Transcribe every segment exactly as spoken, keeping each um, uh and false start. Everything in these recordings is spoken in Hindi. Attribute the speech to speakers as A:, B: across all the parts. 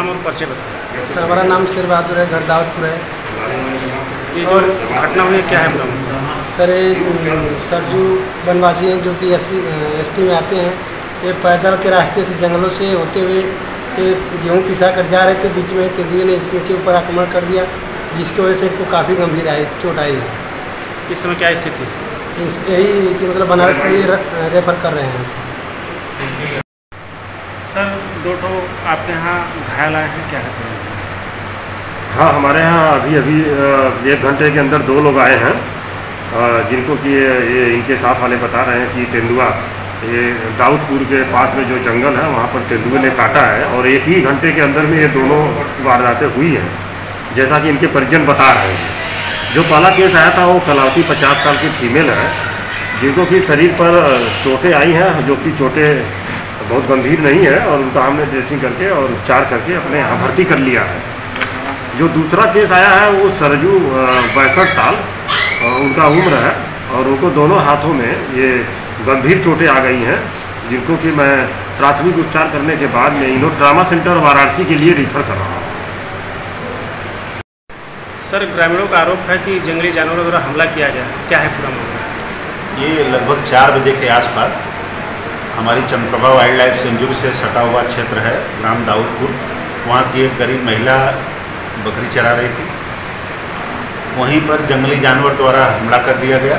A: नाम और परिचय बताएं।
B: सर हमारा नाम शेर बहादुर है, घर दाऊदपुर है।
A: ये जो घटना हुई क्या है पूरा?
B: सर ये सरजू वनवासी हैं जो कि एस टी में आते हैं। ये पैदल के रास्ते से जंगलों से होते हुए ये गेहूँ पिसा कर जा रहे थे। बीच में तेंदुए ने इनके ऊपर आक्रमण कर दिया, जिसकी वजह से इनको काफ़ी गंभीर आई चोट आई है।
A: इस समय क्या स्थिति है?
B: इस यही कि मतलब बनारस के लिए रेफर कर रहे हैं।
A: सर दो ठो आपके यहाँ घायल आए हैं, क्या है?
C: हाँ, हमारे यहाँ अभी अभी एक घंटे के अंदर दो लोग आए हैं, जिनको कि ये इनके साथ वाले बता रहे हैं कि तेंदुआ ये दाऊदपुर के पास में जो जंगल है वहाँ पर तेंदुए ने काटा है और एक ही घंटे के अंदर में ये दोनों वारदातें हुई हैं, जैसा कि इनके परिजन बता रहे हैं। जो पहला केस आया था वो कलावती पचास साल की फीमेल है, जिनको कि शरीर पर चोटें आई हैं, जो कि चोटें बहुत गंभीर नहीं है, और उनका हमने ड्रेसिंग करके और उपचार करके अपने यहाँ भर्ती कर लिया है। जो दूसरा केस आया है वो सरजू पैंसठ साल उनका उम्र है, और उनको दोनों हाथों में ये गंभीर चोटें आ गई हैं, जिनको कि मैं प्राथमिक उपचार करने के बाद में इन्हों ट्रामा सेंटर वाराणसी के लिए रिफर कर रहा हूँ।
A: सर ग्रामीणों का आरोप है कि जंगली जानवरों द्वारा हमला किया गया, क्या है पूरा मामला?
D: ये लगभग चार बजे के आसपास हमारी चंद्रप्रभा वाइल्ड लाइफ सेंचुरी से सटा हुआ क्षेत्र है, ग्राम दाऊदपुर। वहाँ की एक गरीब महिला बकरी चरा रही थी, वहीं पर जंगली जानवर द्वारा हमला कर दिया गया,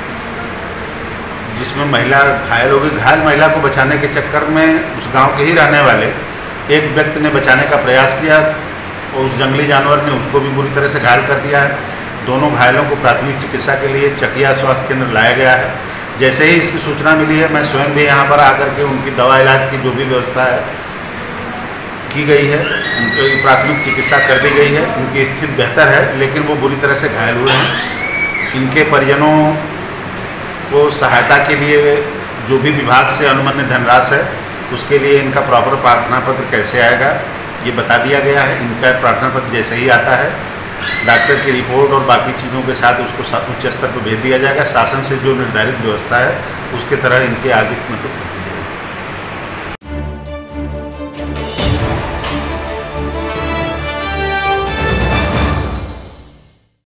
D: जिसमें महिला घायल हो गई। घायल महिला को बचाने के चक्कर में उस गांव के ही रहने वाले एक व्यक्ति ने बचाने का प्रयास किया और उस जंगली जानवर ने उसको भी बुरी तरह से घायल कर दिया है। दोनों घायलों को प्राथमिक चिकित्सा के लिए चकिया स्वास्थ्य केंद्र लाया गया है। जैसे ही इसकी सूचना मिली है, मैं स्वयं भी यहाँ पर आकर के उनकी दवा इलाज की जो भी व्यवस्था है की गई है, उनकी प्राथमिक चिकित्सा कर दी गई है। उनकी स्थिति बेहतर है, लेकिन वो बुरी तरह से घायल हुए हैं। इनके परिजनों को सहायता के लिए जो भी विभाग से अनुमन्य धनराशि है, उसके लिए इनका प्रॉपर प्रार्थना पत्र कैसे आएगा ये बता दिया गया है। इनका प्रार्थना पत्र जैसे ही आता है, डॉक्टर की रिपोर्ट और बाकी चीज़ों के साथ उसको उच्च स्तर पर भेज दिया जाएगा। शासन से जो निर्धारित व्यवस्था है उसके तरह इनके आगे मतलब